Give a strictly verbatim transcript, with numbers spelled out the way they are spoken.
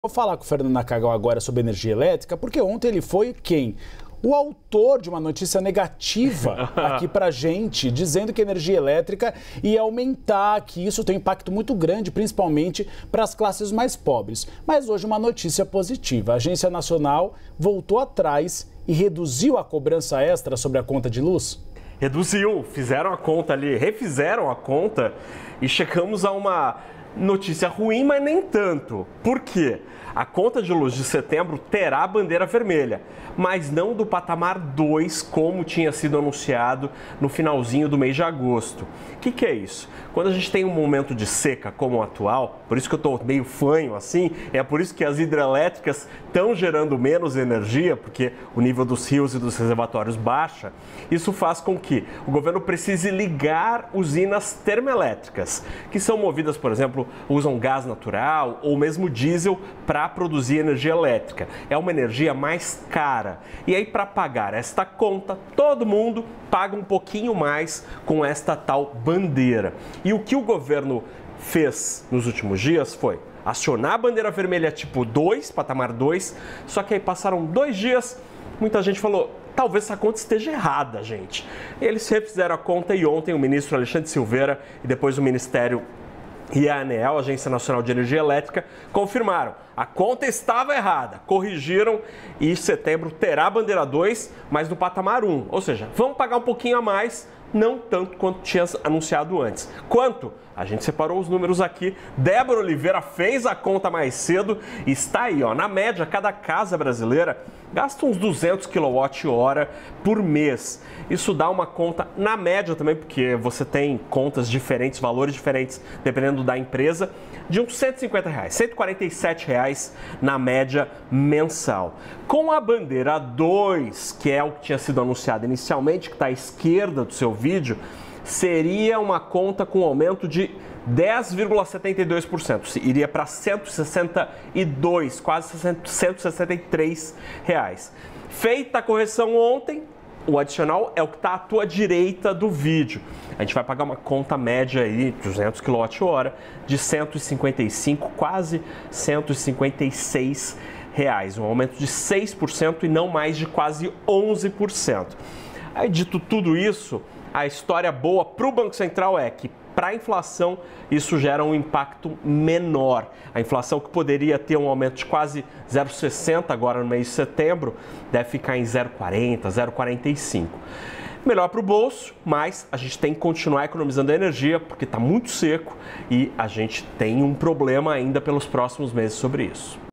Vou falar com o Fernando Nakagawa agora sobre energia elétrica, porque ontem ele foi quem? O autor de uma notícia negativa aqui pra gente, dizendo que a energia elétrica ia aumentar, que isso tem um impacto muito grande, principalmente para as classes mais pobres. Mas hoje uma notícia positiva. A Agência Nacional voltou atrás e reduziu a cobrança extra sobre a conta de luz? Reduziu, fizeram a conta ali, refizeram a conta e chegamos a uma notícia ruim, mas nem tanto. Por quê? A conta de luz de setembro terá bandeira vermelha, mas não do patamar dois, como tinha sido anunciado no finalzinho do mês de agosto. O que, que é isso? Quando a gente tem um momento de seca como o atual, por isso que eu estou meio fanho assim, é por isso que as hidrelétricas estão gerando menos energia, porque o nível dos rios e dos reservatórios baixa, isso faz com que o governo precise ligar usinas termoelétricas, que são movidas, por exemplo, usam gás natural ou mesmo diesel para produzir energia elétrica. É uma energia mais cara. E aí, para pagar esta conta, todo mundo paga um pouquinho mais com esta tal bandeira. E o que o governo fez nos últimos dias foi acionar a bandeira vermelha tipo dois, patamar dois, só que aí passaram dois dias, muita gente falou, talvez essa conta esteja errada, gente. Eles refizeram a conta e ontem o ministro Alexandre Silveira e depois o Ministério e a ANEEL, Agência Nacional de Energia Elétrica, confirmaram. A conta estava errada, corrigiram e setembro terá bandeira dois, mas no patamar um. Ou seja, vamos pagar um pouquinho a mais, não tanto quanto tinha anunciado antes. Quanto? A gente separou os números aqui. Débora Oliveira fez a conta mais cedo e está aí, ó. Na média, cada casa brasileira gasta uns duzentos quilowatt-hora por mês. Isso dá uma conta, na média também, porque você tem contas diferentes, valores diferentes, dependendo da empresa, de uns cento e cinquenta reais, cento e quarenta e sete reais na média mensal. Com a bandeira dois, que é o que tinha sido anunciado inicialmente, que está à esquerda do seu vídeo, seria uma conta com aumento de dez vírgula setenta e dois por cento, iria para cento e sessenta e dois, quase cento e sessenta e três reais. Feita a correção ontem, o adicional é o que está à tua direita do vídeo. A gente vai pagar uma conta média aí, duzentos quilowatt-hora, de cento e cinquenta e cinco, quase cento e cinquenta e seis reais, um aumento de seis por cento e não mais de quase onze por cento. Aí, dito tudo isso, a história boa para o Banco Central é que, para a inflação, isso gera um impacto menor. A inflação, que poderia ter um aumento de quase zero vírgula sessenta agora no mês de setembro, deve ficar em zero vírgula quarenta, zero vírgula quarenta e cinco. Melhor para o bolso, mas a gente tem que continuar economizando energia, porque está muito seco e a gente tem um problema ainda pelos próximos meses sobre isso.